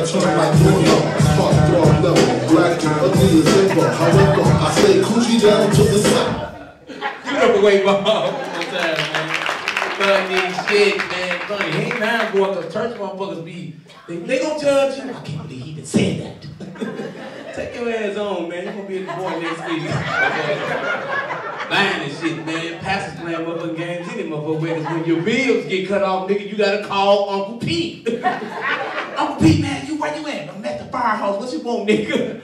turn like Bruno. Spark dog level, black and ugly as ever. However, I stay coochie down to the side. Give it up away, Bob. One more time, man. Funny shit, man. Funny. He ain't lying, boy, because church motherfuckers be, they gonna judge you. I can't believe he even said that. Take your ass on, man. You're gonna be at the boy next week. Lying and shit, man. Pastors playing motherfucking games in them motherfuckers. Because when your bills get cut off, nigga, you gotta call Uncle Pete. Uncle Pete, man, where you at? I'm at the firehouse. What you want, nigga?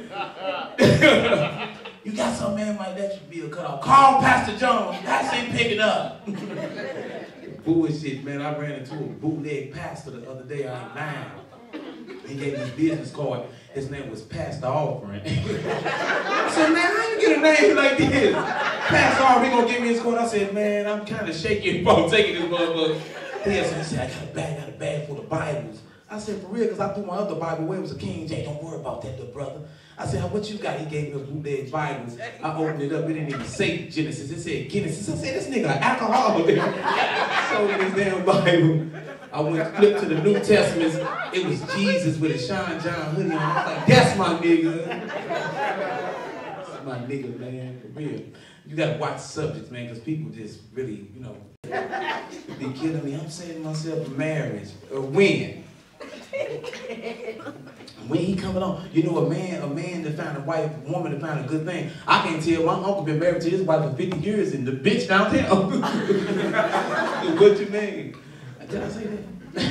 You got some man might let your bill cut off. Call Pastor Jones. Pastor ain't picking up. Bullshit, man. I ran into a bootleg pastor the other day. I ain't lying. He gave me his business card. His name was Pastor Offering. I said, man, how you get a name like this? Pastor Offering gonna give me his card. I said, man, I'm kind of shaky about taking this motherfucker. He said, I got a bag full of Bibles. I said, for real, because I threw my other Bible away. It was a King James. Don't worry about that, little brother. I said, what you got? He gave me a bootleg Bibles. I opened it up. It didn't even say Genesis. It said Genesis. I said, this nigga an alcoholic. Sold this damn Bible. I went flipped to the New Testament. It was Jesus with a Sean John hoodie on. I was like, that's my nigga. That's my nigga, man. For real. You gotta watch subjects, man, because people just really, you know, be killing me. I'm saying to myself, marriage, when? When he coming on, you know, a man to find a wife, a woman to find a good thing. I can't tell, my uncle been married to his wife for 50 years and the bitch downtown. What you mean? Did I say that?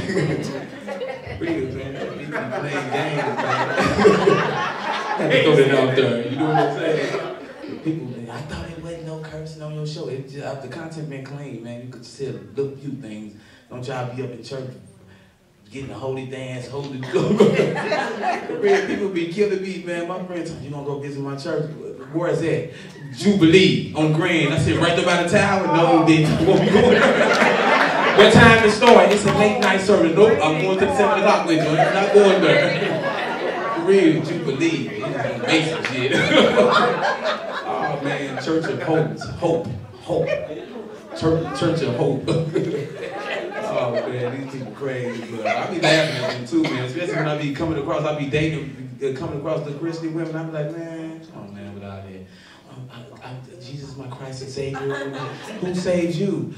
Real, man. People playing games, man. Had to throw that out there, you know what I'm saying? People, man, I thought it wasn't no cursing on your show. It just, the content been clean, man. You could still look few things. Don't y'all be up in church getting a holy dance, holy go. Real people be killing me, man. My friends, you gonna go visit my church? Where is that? Jubilee on Grand. I said, right there by the tower? No, bitch. Won't be going there. What time to start? It's a late night service. Nope, I'm going to the 7 o'clock with you. I'm not going there. Real Jubilee. Basic shit. Oh man, Church of Hope. Church of Hope. Oh man, these people crazy, but I be laughing at them too, man. Especially when I be coming across, I be dating, coming across the Christian women. I be like, man, come on, man, without that. Jesus, my Christ and Savior. Who saves you?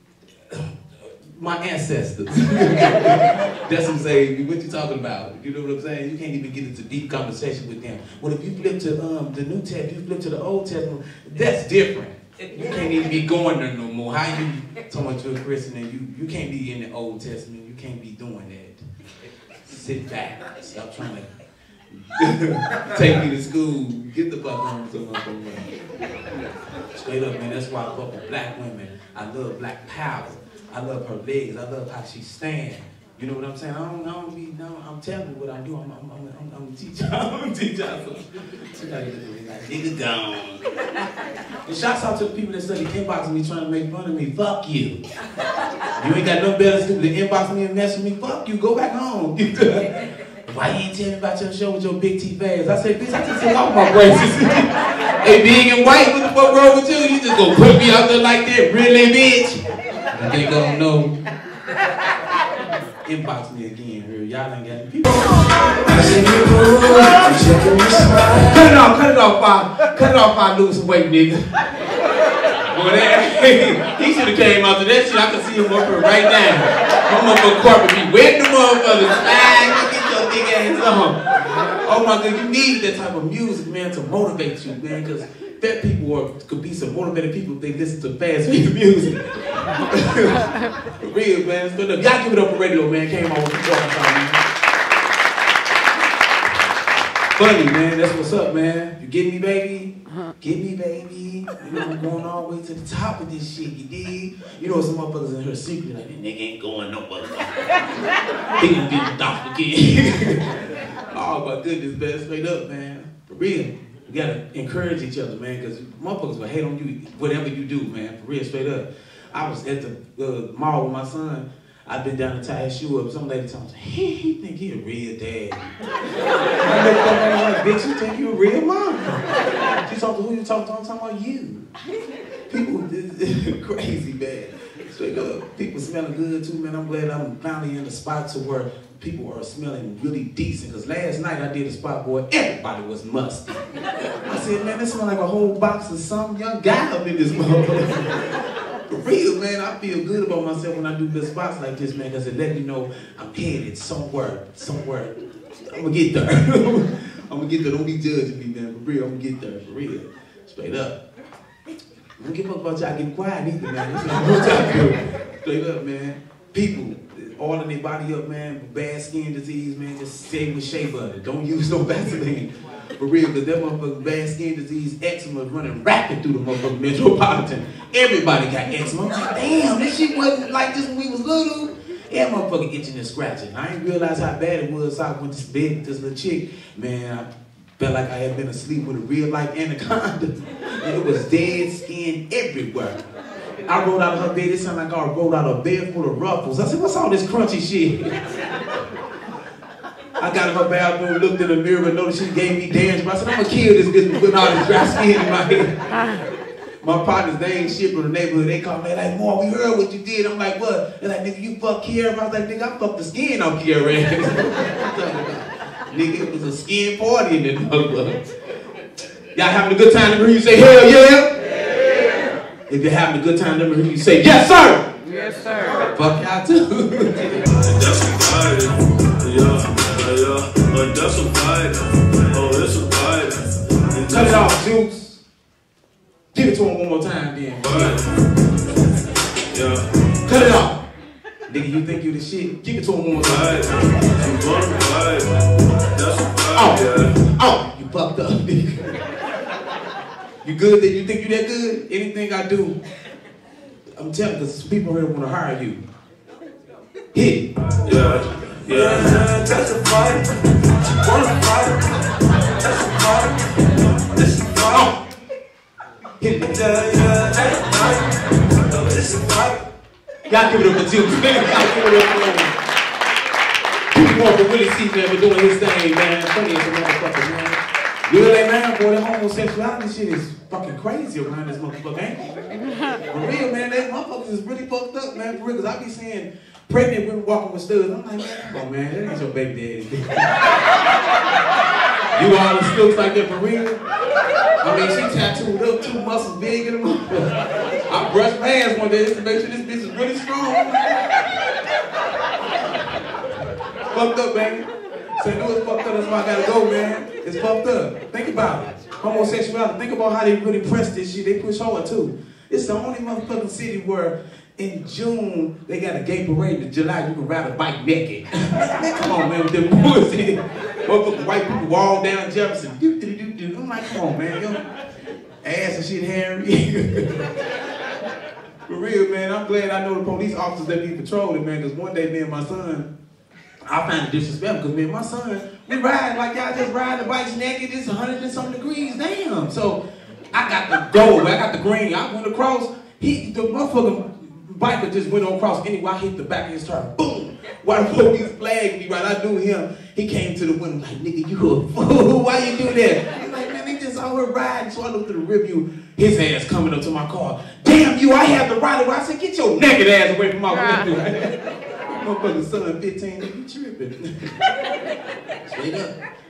My ancestors. That's who saved you. What you talking about? You know what I'm saying? You can't even get into deep conversation with them. Well, if you flip to the New Testament, you flip to the Old Testament, that's different. You can't even be going there no more. How you talking about you're a Christian and you can't be in the Old Testament. You can't be doing that. Sit back. Stop trying to take me to school. Get the fuck home somewhere. Straight up, man. That's why I fuck with black women. I love black power. I love her legs. I love how she stands. You know what I'm saying? I'm telling you what I do. I'm a teacher. I'm a teacher. Nigga gone. And shouts out to the people that study inboxing me trying to make fun of me. Fuck you. You ain't got no better to do than inbox me and mess with me. Fuck you. Go back home. Why you ain't tell me about your show with your big teeth ass? I said, bitch, I just took off my braces. Hey, big and white, what the fuck wrong with you? You just gonna put me out there like that? Really, bitch? They gonna know. Inbox me again, here. Y'all ain't got any people. Cut it off, Bob. Cut it off, Bob. Lose some weight, nigga. Boy, he should have came out to that shit. I can see him up here right now. My motherfucking carpet be wet the motherfuckers. Get your big ass on. Oh my God, you need that type of music, man, to motivate you, man, because fat people could be some motivated people if they listen to fast music. For real, man. Y'all give it up for radio, man. Came on with the talking about me. Funny, man. That's what's up, man. You get me, baby? Get me, baby. You know, I'm going all the way to the top of this shit, you dig? You know, some motherfuckers in here secret like, that nigga ain't going nowhere. He gonna be the doctor kid. Oh, my goodness, man. Straight up, man. For real. You gotta encourage each other, man, because motherfuckers will hate on you, whatever you do, man. For real, straight up. I was at the mall with my son. I've been down to tie his shoe up. Some lady told me, he think he a real dad. I looked up and I was like, bitch, you think you a real mom? She talking to who you talking to? I'm talking about you. People, crazy, man. Straight up. People smelling good too, man. I'm glad I'm finally in the spot to where people are smelling really decent. Because last night I did a spot, boy, everybody was musty. I said, man, this smells like a whole box of some young guy up in this motherfucker. For real, man, I feel good about myself when I do good spots like this, man, because it let me know I'm headed somewhere. I'm gonna get there. I'm gonna get there. Don't be judging me, man. For real, I'm gonna get there. For real. Straight up. I don't give a fuck about y'all getting quiet either, man. This is what y'all do. Straight up, man. People oiling their body up, man, with bad skin disease, man, just stay with shea butter. Don't use no Vaseline. For real, because that motherfucking bad skin disease, eczema is running rapid through the motherfucking metropolitan. Everybody got eczema. I'm like, damn, this shit wasn't like this when we was little. Yeah, motherfucker itching and scratching. I didn't realize how bad it was. So I went to bed with this little chick. Man, I felt like I had been asleep with a real life anaconda. And it was dead skin everywhere. I rolled out of her bed. It sounded like I rolled out of a bed full of ruffles. I said, what's all this crunchy shit? I got in her bathroom, looked in the mirror, and noticed she gave me dance. I said, I'm gonna kill this bitch for putting all this dry skin in my head. My partners, they ain't shit from the neighborhood. They call me like, "More, we heard what you did." I'm like, what? They're like, nigga, you fuck Kiara. I was like, nigga, I fucked the skin off Kiara. Nigga, it was a skin party in that motherfucker. Y'all having a good time? Let me hear you say, hell yeah. If you're having a good time, let me hear you say, yes, sir. Yes, sir. Fuck y'all too. That's a vibe, yeah. That's a vibe. Oh, it's a vibe. Cut it off, Juice. Give it to him one more time, then. Yeah. Cut it off. Nigga, you think you the shit? Give it to him one more time. That's a vibe, yeah. Oh, you fucked up, nigga. You good that you think you that good? Anything I do, I'm telling you, because people here want to hire you. Hit it. Yeah, that's a fight. Wanna fight? That's a fight. This is fight. Hit it. Yeah, that's a fight. No, this is fight. Y'all give it up for Juice, man. Y'all give it up for him. People want to really see, man, for doing his thing, man. Funny as a motherfucker, man. You know that, man, boy, that homosexuality shit is fucking crazy around this motherfucker, ain't it? For real, man, that motherfuckers is really fucked up, man, for real, because I be seeing pregnant women walking with studs. I'm like, man, come on, man, that ain't your baby daddy. You all the looks like that for real? I mean, she tattooed up, 2 muscles big in the motherfucker. I brushed my hands one day just to make sure this bitch is really strong. Fucked up, baby. St. Louis fucked up, that's why I gotta go, man. It's fucked up. Think about it. Homosexuality, think about how they really press this shit. They push hard too. It's the only motherfucking city where in June they got a gay parade. In July you can ride a bike naked. Man, come on, man, with them bullshit. Motherfucking white people walk down Jefferson. I'm like, come on, man. Yo, ass and shit hairy. For real, man. I'm glad I know the police officers that be patrolling, man, because one day me and my son, I find it disrespectful because me and my son, we ride like y'all just ride the bikes naked. It's 100 and some degrees, damn. So I got the gold, I got the green. I went across. The motherfucking biker just went across anyway. I hit the back of his tire, boom. While the police flagged me, right? I knew him. He came to the window like, nigga, you a fool. Why you do that? I'm like, man, they just out here riding. So I looked through the rearview. His ass coming up to my car. Damn you! I have the right away. I said, get your naked ass away from my window. Motherfucking son, 15, you tripping. Straight up.